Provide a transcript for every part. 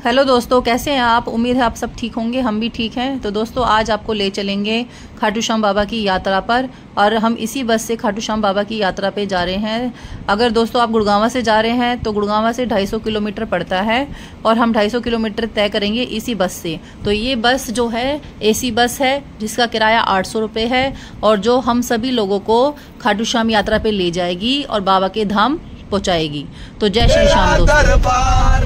Hello दोस्तों, कैसे हैं आप। उम्मीद है आप सब ठीक होंगे, हम भी ठीक हैं। तो दोस्तों आज आपको ले चलेंगे खाटू श्याम बाबा की यात्रा पर, और हम इसी बस से खाटू श्याम बाबा की यात्रा पे जा रहे हैं। अगर दोस्तों आप गुड़गांव से जा रहे हैं तो गुड़गांव से 250 किलोमीटर पड़ता है, और हम 250 किलोमीटर तय करेंगे इसी बस से। तो ये बस जो है एसी बस है, जिसका किराया 800 रुपये है, और जो हम सभी लोगों को खाटू श्याम यात्रा पे ले जाएगी और बाबा के धाम पहुँचाएगी। तो जय श्री श्याम दोस्तों।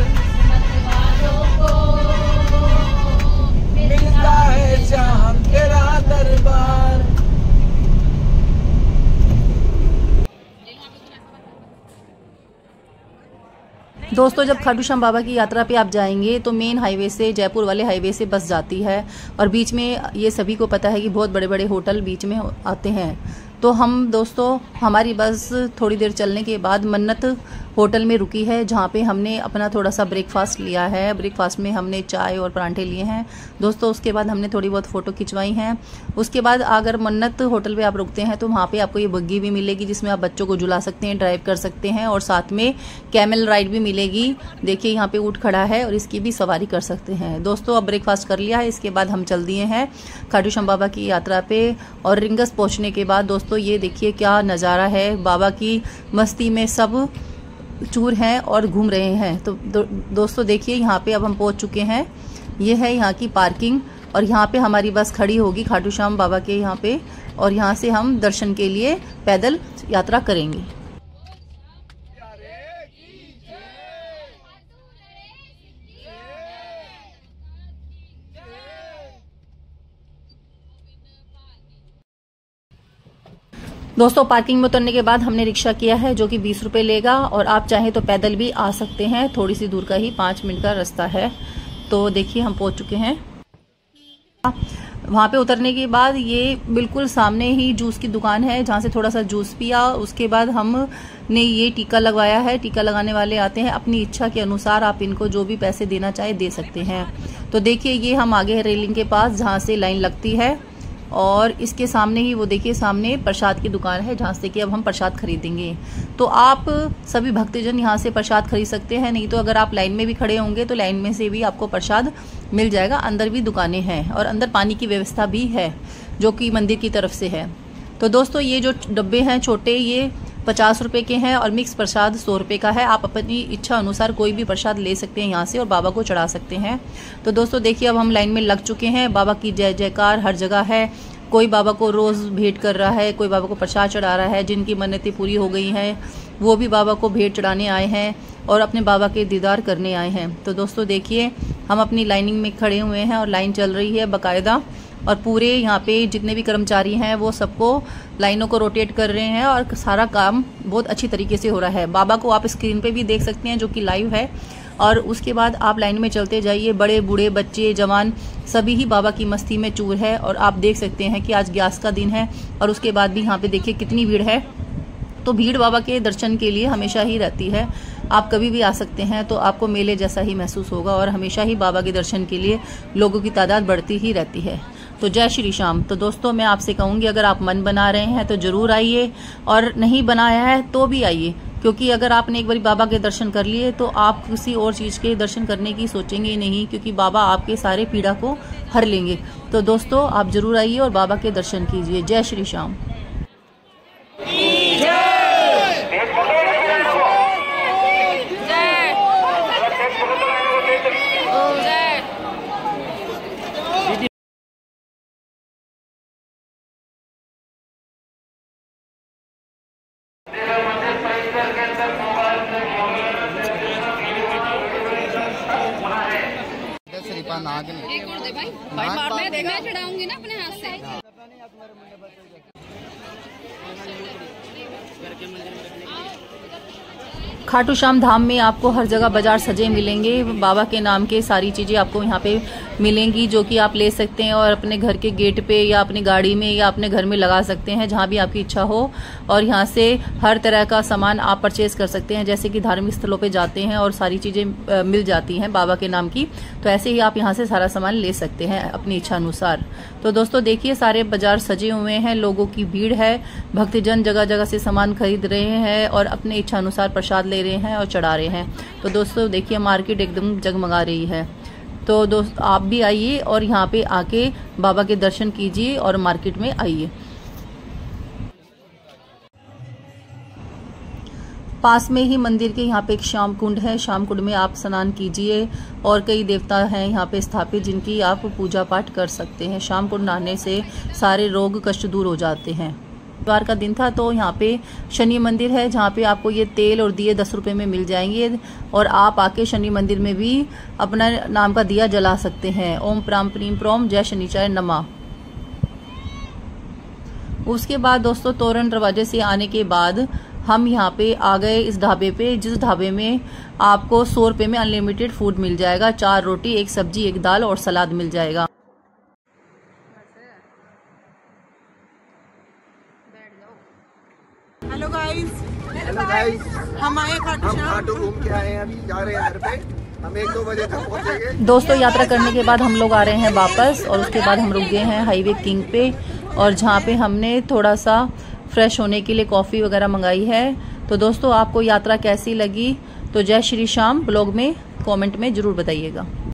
दोस्तों जब खाटू श्याम बाबा की यात्रा पे आप जाएंगे तो मेन हाईवे से, जयपुर वाले हाईवे से बस जाती है, और बीच में ये सभी को पता है कि बहुत बड़े बड़े होटल बीच में आते हैं। तो हम दोस्तों हमारी बस थोड़ी देर चलने के बाद मन्नत होटल में रुकी है, जहाँ पे हमने अपना थोड़ा सा ब्रेकफास्ट लिया है। ब्रेकफास्ट में हमने चाय और परांठे लिए हैं दोस्तों। उसके बाद हमने थोड़ी बहुत फ़ोटो खिंचवाई हैं। उसके बाद अगर मन्नत होटल पे आप रुकते हैं तो वहाँ पे आपको ये बग्गी भी मिलेगी, जिसमें आप बच्चों को झुला सकते हैं, ड्राइव कर सकते हैं, और साथ में कैमल राइड भी मिलेगी। देखिए यहाँ पे ऊँट खड़ा है और इसकी भी सवारी कर सकते हैं। दोस्तों अब ब्रेकफास्ट कर लिया है, इसके बाद हम चल दिए हैं खाटू श्याम बाबा की यात्रा पे। और रिंगस पहुँचने के बाद दोस्तों ये देखिए क्या नज़ारा है, बाबा की मस्ती में सब चूर हैं और घूम रहे हैं। तो दोस्तों देखिए यहाँ पे अब हम पहुँच चुके हैं। ये है यहाँ की पार्किंग, और यहाँ पे हमारी बस खड़ी होगी खाटू श्याम बाबा के यहाँ पे, और यहाँ से हम दर्शन के लिए पैदल यात्रा करेंगे। दोस्तों पार्किंग में उतरने के बाद हमने रिक्शा किया है, जो कि 20 रुपये लेगा, और आप चाहें तो पैदल भी आ सकते हैं। थोड़ी सी दूर का ही 5 मिनट का रास्ता है। तो देखिए हम पहुंच चुके हैं। वहाँ पे उतरने के बाद ये बिल्कुल सामने ही जूस की दुकान है, जहाँ से थोड़ा सा जूस पिया। उसके बाद हमने ये टीका लगवाया है। टीका लगाने वाले आते हैं, अपनी इच्छा के अनुसार आप इनको जो भी पैसे देना चाहे दे सकते हैं। तो देखिए ये हम आगे है रेलिंग के पास, जहाँ से लाइन लगती है, और इसके सामने ही वो देखिए सामने प्रसाद की दुकान है, जहाँ से कि अब हम प्रसाद खरीदेंगे। तो आप सभी भक्तजन यहाँ से प्रसाद खरीद सकते हैं, नहीं तो अगर आप लाइन में भी खड़े होंगे तो लाइन में से भी आपको प्रसाद मिल जाएगा। अंदर भी दुकानें हैं, और अंदर पानी की व्यवस्था भी है, जो कि मंदिर की तरफ से है। तो दोस्तों ये जो डब्बे हैं छोटे, ये 50 रुपये के हैं, और मिक्स प्रसाद 100 रुपये का है। आप अपनी इच्छा अनुसार कोई भी प्रसाद ले सकते हैं यहाँ से, और बाबा को चढ़ा सकते हैं। तो दोस्तों देखिए अब हम लाइन में लग चुके हैं। बाबा की जय जयकार हर जगह है। कोई बाबा को रोज़ भेंट कर रहा है, कोई बाबा को प्रसाद चढ़ा रहा है। जिनकी मन्नतें पूरी हो गई हैं वो भी बाबा को भेंट चढ़ाने आए हैं और अपने बाबा के दीदार करने आए हैं। तो दोस्तों देखिए हम अपनी लाइनिंग में खड़े हुए हैं, और लाइन चल रही है बाकायदा, और पूरे यहाँ पे जितने भी कर्मचारी हैं वो सबको लाइनों को रोटेट कर रहे हैं, और सारा काम बहुत अच्छी तरीके से हो रहा है। बाबा को आप स्क्रीन पे भी देख सकते हैं, जो कि लाइव है। और उसके बाद आप लाइन में चलते जाइए। बड़े बूढ़े बच्चे जवान सभी ही बाबा की मस्ती में चूर है, और आप देख सकते हैं कि आज ग्यारस का दिन है, और उसके बाद भी यहाँ पे देखिए कितनी भीड़ है। तो भीड़ बाबा के दर्शन के लिए हमेशा ही रहती है। आप कभी भी आ सकते हैं, तो आपको मेले जैसा ही महसूस होगा, और हमेशा ही बाबा के दर्शन के लिए लोगों की तादाद बढ़ती ही रहती है। तो जय श्री श्याम। तो दोस्तों मैं आपसे कहूँगी, अगर आप मन बना रहे हैं तो ज़रूर आइए, और नहीं बनाया है तो भी आइए, क्योंकि अगर आपने एक बार बाबा के दर्शन कर लिए तो आप किसी और चीज़ के दर्शन करने की सोचेंगे ही नहीं, क्योंकि बाबा आपके सारे पीड़ा को हर लेंगे। तो दोस्तों आप ज़रूर आइए और बाबा के दर्शन कीजिए। जय श्री श्याम। एक और दे भाई, मैं चढ़ाऊंगी ना अपने हाथ से। खाटू श्याम धाम में आपको हर जगह बाजार सजे मिलेंगे। बाबा के नाम के सारी चीज़ें आपको यहाँ पे मिलेंगी, जो कि आप ले सकते हैं, और अपने घर के गेट पे या अपनी गाड़ी में या अपने घर में लगा सकते हैं, जहाँ भी आपकी इच्छा हो। और यहाँ से हर तरह का सामान आप परचेज कर सकते हैं, जैसे कि धार्मिक स्थलों पे जाते हैं और सारी चीज़ें मिल जाती हैं बाबा के नाम की। तो ऐसे ही आप यहाँ से सारा सामान ले सकते हैं अपनी इच्छा अनुसार। तो दोस्तों देखिए सारे बाजार सजे हुए हैं, लोगों की भीड़ है, भक्तजन जगह जगह से सामान खरीद रहे हैं और अपने इच्छा अनुसार प्रसाद ले रहे हैं और चढ़ा रहे हैं। तो दोस्तों देखिए मार्केट एकदम जगमगा रही है। तो दोस्त आप भी आइए और यहाँ पे आके बाबा के दर्शन कीजिए और मार्केट में आइए। पास में ही मंदिर के यहाँ पे एक श्याम कुंड है। श्याम कुंड में आप स्नान कीजिए और कई देवता हैं यहाँ पे स्थापित जिनकी आप पूजा पाठ कर सकते हैं। श्याम कुंड नहाने से सारे रोग कष्ट दूर हो जाते हैं। रविवार का दिन था तो यहाँ पे शनि मंदिर है जहाँ पे आपको ये तेल और दिए 10 रुपए में मिल जाएंगे और आप आके शनि मंदिर में भी अपना नाम का दिया जला सकते हैं। ओम प्राम प्रीम प्रोम जय शनिचार्य नमः। उसके बाद दोस्तों तोरण दरवाजे से आने के बाद हम यहाँ पे आ गए इस ढाबे पे, जिस ढाबे में आपको 100 रुपए में अनलिमिटेड फूड मिल जाएगा। 4 रोटी, 1 सब्जी, 1 दाल और सलाद मिल जाएगा। हेलो गाइस, हम आए खाटू घूम के आए हैं, अभी जा रहे हैं घर पे। हम 1-2 बजे तक पहुंचेंगे। दोस्तों यात्रा करने के बाद हम लोग आ रहे हैं वापस और उसके बाद हम रुक गए हैं हाईवे किंग पे और जहाँ पे हमने थोड़ा सा फ्रेश होने के लिए कॉफ़ी वगैरह मंगाई है। तो दोस्तों आपको यात्रा कैसी लगी तो जय श्री श्याम ब्लॉग में कमेंट में ज़रूर बताइएगा।